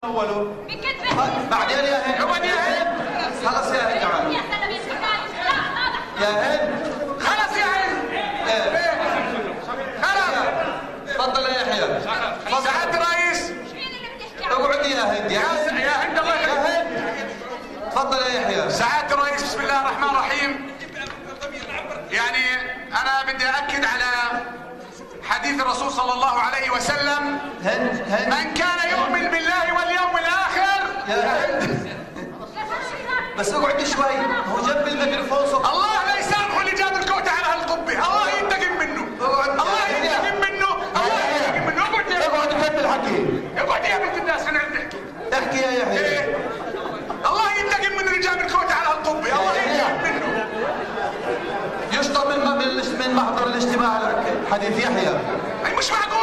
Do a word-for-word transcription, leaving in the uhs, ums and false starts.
أوله بعدين يا هند اقعد يا هند خلص يا هند تعال يا هند خلص يا هند خلص تفضل يا يحيى سعادة الرئيس اقعدي يا هند يا هند يا هند الله يا هند تفضل يا يحيى سعادة الرئيس. بسم الله الرحمن الرحيم. يعني أنا بدي أأكد على حديث الرسول صلى الله عليه وسلم هند هند من كان يؤمن بالله واليوم الآخر يا هند بس اقعدي شوي هو جنب الميكروفون صوت الله لا يسامحه اللي جاب الكوتة على هالقبة. الله ينتقم منه الله ينتقم منه الله ينتقم منه. اقعد يا اقعد كمل حكي اقعد يا بنت الناس خلينا نحكي احكي يا يحيى إيه؟ الله ينتقم منه اللي جاب الكوتة على هالقبة. الله ينتقم منه. يشطب من من محضر الاجتماع حديث يحيى. مش معقول